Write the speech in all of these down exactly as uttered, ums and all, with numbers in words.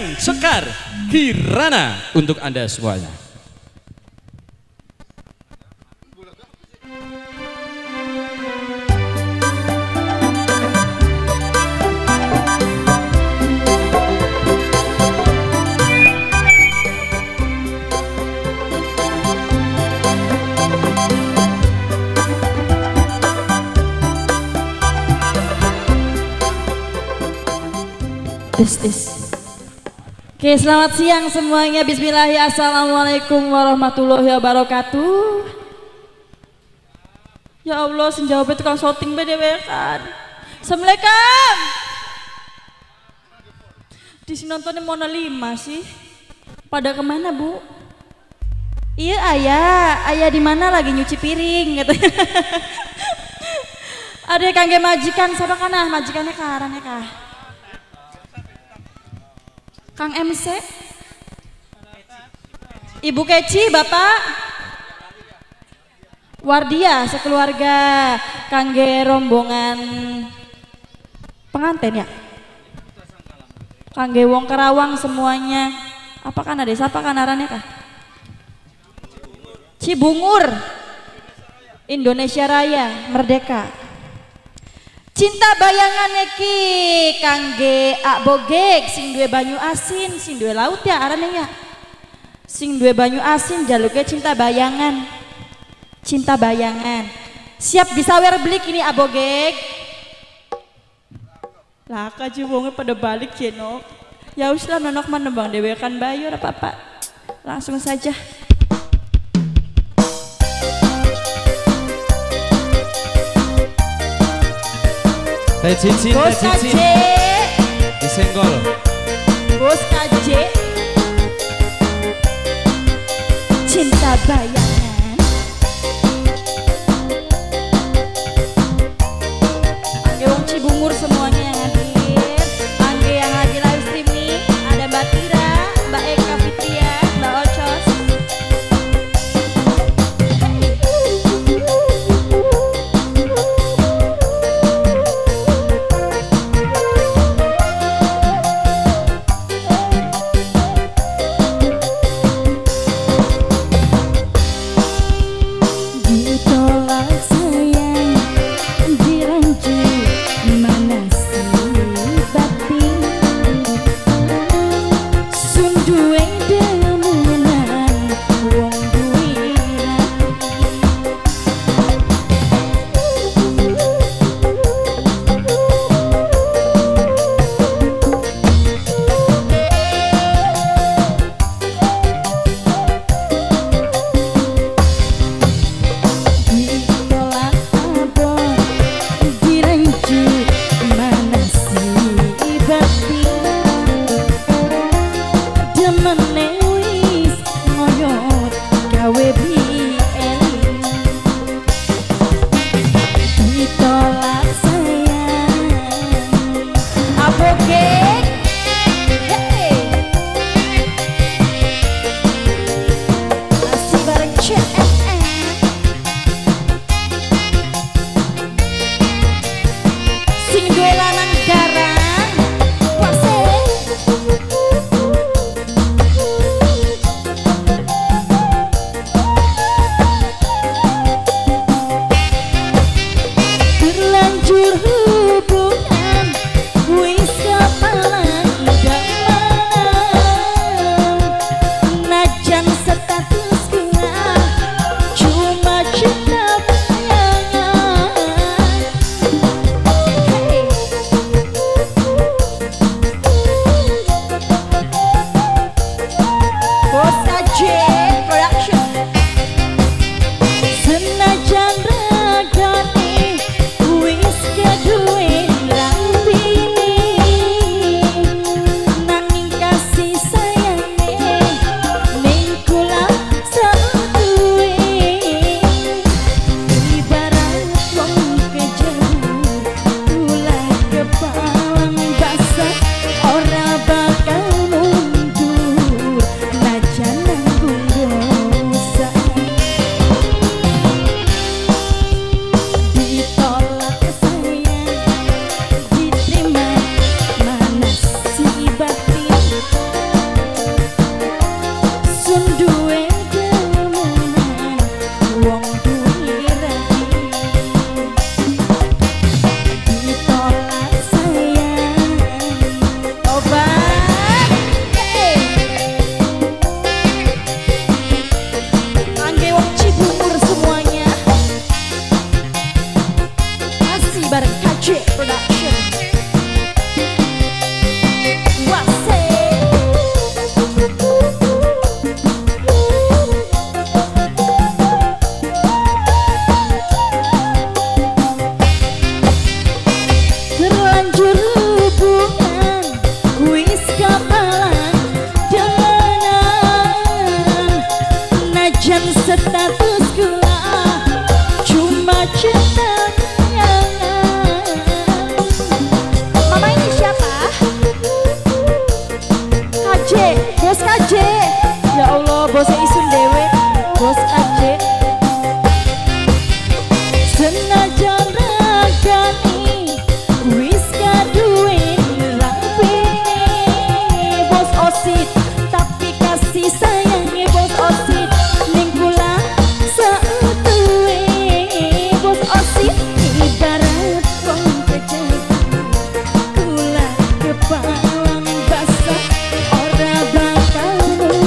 Kang Sekar Kirana untuk Anda semuanya. Tis, tis. Oke, selamat siang semuanya. Bismillahirrahmanirrahim. Assalamualaikum warahmatullahi wabarakatuh. Ya Allah, senjauh itu kan syuting beda kan. Assalamualaikum. Di sini nontonnya Mona Lima sih. Pada kemana bu? Iya ayah, ayah di mana lagi nyuci piring gitu. Ada kangge majikan, siapa kana majikannya karannya kah? Kang M C, Ibu Keci, Bapak Wardia sekeluarga, kangge rombongan pengantin ya, kangge wong Karawang semuanya. Apa kan ada siapa kan arannya kah? Cibungur, Indonesia Raya, Merdeka. Cinta bayangan ki kangge ak bogek sing duwe banyu asin, sing duwe laut ya arane ya. Sing duwe banyu asin jaluknya cinta bayangan. Cinta bayangan. Siap disawer beli kini abogek. Lah kajubungnya pada balik jenok. Ya uslah nonok mana bang dewe kan bayar apa-apa. Langsung saja. Teh cincin, teh cincin disenggol. Bos K J cinta bayangan. Angge wong Cibungur semuanya yang hadir. Angge yang hadir live streaming ada Mbak Tira, Mbak Eka Fitria, Mbak Ocos. K J, bos K J. Ya Allah, bosnya isun dewe, bos K J. Senajan ragani wis kaduwe rampine bos osit, tapi kasih sayangnya bos osit ning kula sautuwe. Bos osit ibarat pengkecil, kula kepalang basah ora bakal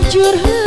jujur